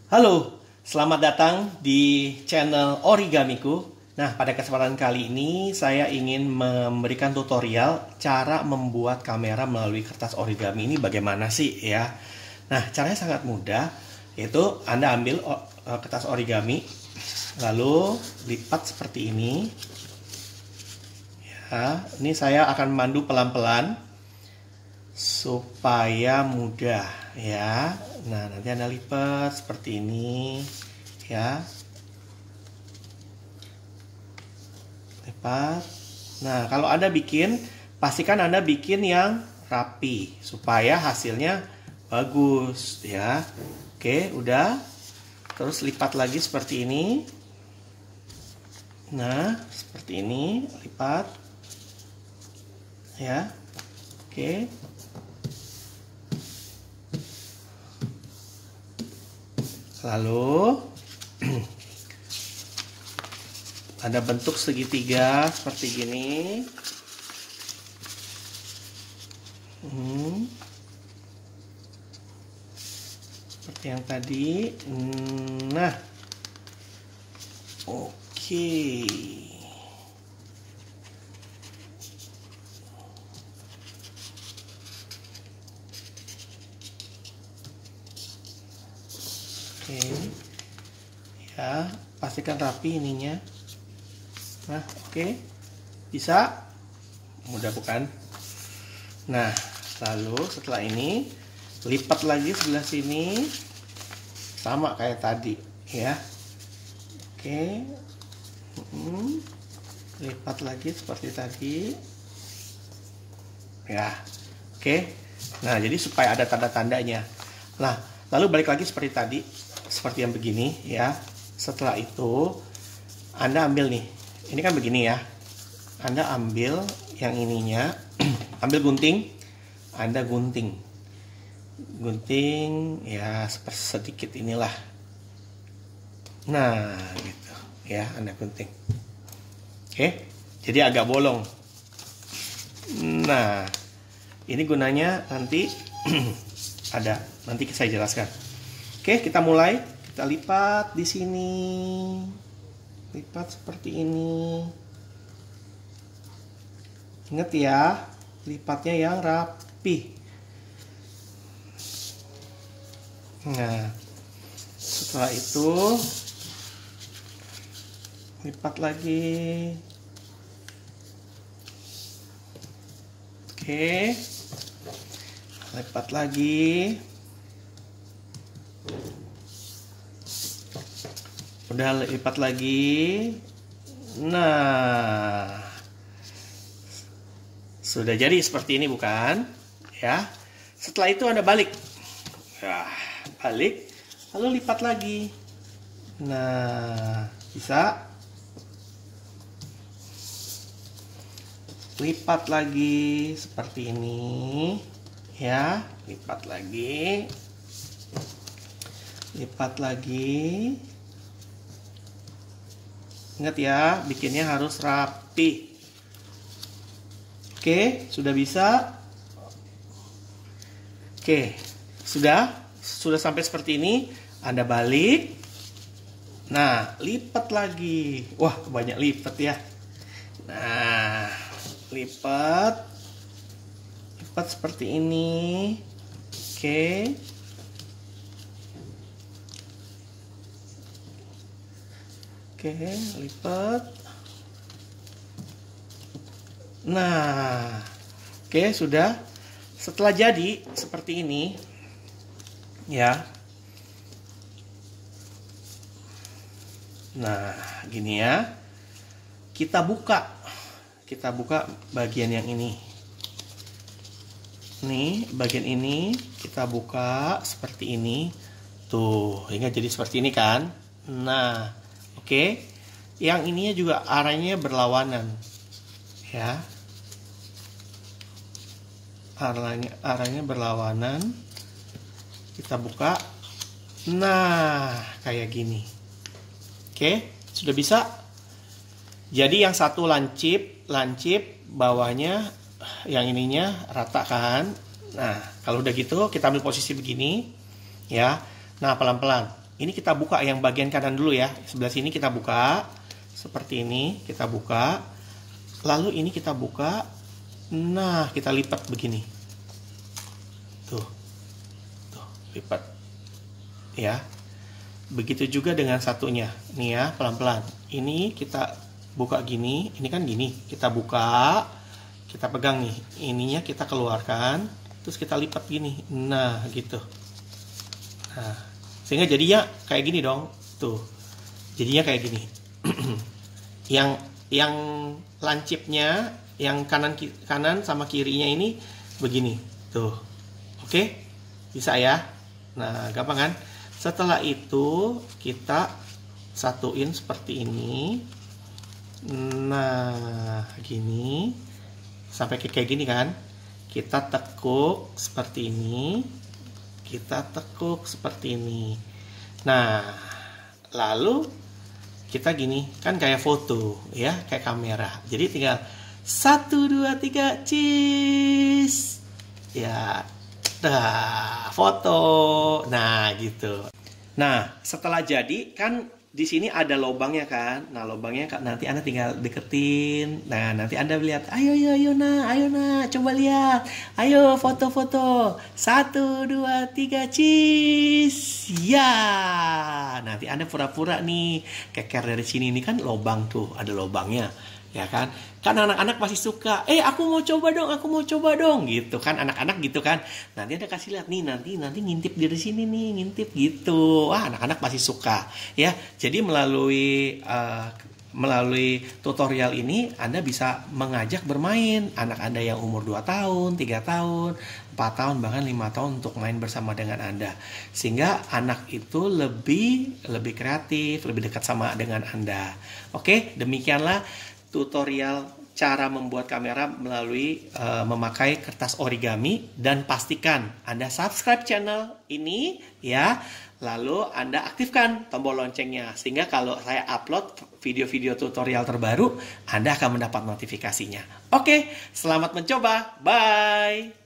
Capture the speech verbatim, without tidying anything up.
Halo, selamat datang di channel Origamiku. Nah, pada kesempatan kali ini saya ingin memberikan tutorial cara membuat kamera melalui kertas origami ini bagaimana sih ya. Nah, caranya sangat mudah, yaitu Anda ambil kertas origami, lalu lipat seperti ini. Ya, ini saya akan memandu pelan-pelan supaya mudah ya. Nah, nanti Anda lipat seperti ini ya. Lipat. Nah, kalau Anda bikin, pastikan Anda bikin yang rapi supaya hasilnya bagus ya. Oke, udah. Terus lipat lagi seperti ini. Nah, seperti ini, lipat. Ya. Oke. Lalu ada bentuk segitiga seperti gini. Hmm. Seperti yang tadi. Nah, oke. Okay. Oke, ya, pastikan rapi ininya. Nah, oke, bisa, mudah bukan? Nah, lalu setelah ini lipat lagi sebelah sini, sama kayak tadi, ya. Oke, hmm. Lipat lagi seperti tadi, ya. Oke, nah jadi supaya ada tanda-tandanya. Nah, lalu balik lagi seperti tadi. Seperti yang begini ya. Setelah itu Anda ambil nih, ini kan begini ya, Anda ambil yang ininya, ambil gunting, Anda gunting gunting ya sedikit inilah. Nah gitu ya, Anda gunting. Oke, jadi agak bolong. Nah, ini gunanya nanti ada, nanti saya jelaskan. Oke, kita mulai. Kita lipat di sini. Lipat seperti ini. Ingat ya, lipatnya yang rapi. Nah, setelah itu lipat lagi. Oke. Lipat lagi. Udah lipat lagi. Nah, sudah jadi seperti ini bukan? Ya. Setelah itu Anda balik. Ya, balik. Lalu lipat lagi. Nah, bisa. Lipat lagi seperti ini. Ya, lipat lagi. Lipat lagi. Ingat ya, bikinnya harus rapi. Oke, sudah bisa. Oke, sudah. Sudah sampai seperti ini. Anda balik. Nah, lipat lagi. Wah, banyak lipat ya. Nah, lipat. Lipat seperti ini. Oke. Oke, lipat. Nah, oke, sudah. Setelah jadi seperti ini, ya. Nah, gini ya. Kita buka. Kita buka bagian yang ini. Nih, bagian ini kita buka seperti ini. Tuh, ingat jadi seperti ini kan? Nah, oke, yang ininya juga arahnya berlawanan, ya. Arahnya, arahnya berlawanan. Kita buka. Nah, kayak gini. Oke, sudah bisa. Jadi yang satu lancip, lancip, bawahnya, yang ininya rata kan? Nah, kalau udah gitu, kita ambil posisi begini, ya. Nah, pelan-pelan. ini kita buka yang bagian kanan dulu ya. Sebelah sini kita buka. Seperti ini, kita buka. Lalu ini kita buka. Nah, kita lipat begini. Tuh. Tuh, lipat. Ya. Begitu juga dengan satunya. Nih ya, pelan-pelan. Ini kita buka gini. Ini kan gini. Kita buka. Kita pegang nih. Ininya kita keluarkan. Terus kita lipat gini. Nah, gitu. Nah, sehingga jadinya kayak gini dong. Tuh. Jadinya kayak gini. yang yang lancipnya, yang kanan kanan sama kirinya ini begini. Tuh. Oke? Bisa ya? Nah, gampang kan? Setelah itu kita satuin seperti ini. Nah, gini. Sampai kayak gini kan? Kita tekuk seperti ini. Kita tekuk seperti ini. Nah, lalu kita gini, kan kayak foto, ya, kayak kamera. Jadi tinggal satu, dua, tiga, cheese. Ya, dah, foto. Nah, gitu. Nah, setelah jadi, kan di sini ada lubangnya kan. Nah, lubangnya nanti Anda tinggal deketin. Nah, nanti Anda lihat. Ayo, ayo, ayo, nah, ayo, nah, coba lihat. Ayo, foto-foto. Satu, dua, tiga, cheese. Ya. Nanti Anda pura-pura nih. Keker dari sini ini kan lubang tuh. Ada lubangnya. Ya kan? Kan anak-anak pasti suka. Eh, aku mau coba dong, aku mau coba dong. Gitu kan, anak-anak gitu kan. Nanti Anda kasih lihat nih, nanti nanti ngintip dari sini nih, ngintip gitu. Wah, anak-anak pasti suka. Ya, jadi melalui uh, melalui tutorial ini Anda bisa mengajak bermain anak Anda yang umur dua tahun, tiga tahun, empat tahun, bahkan lima tahun untuk main bersama dengan Anda. Sehingga anak itu lebih lebih kreatif, lebih dekat sama dengan Anda. Oke, demikianlah tutorial cara membuat kamera melalui uh, memakai kertas origami, dan pastikan Anda subscribe channel ini ya, lalu Anda aktifkan tombol loncengnya sehingga kalau saya upload video-video tutorial terbaru Anda akan mendapat notifikasinya. Oke, selamat mencoba. Bye.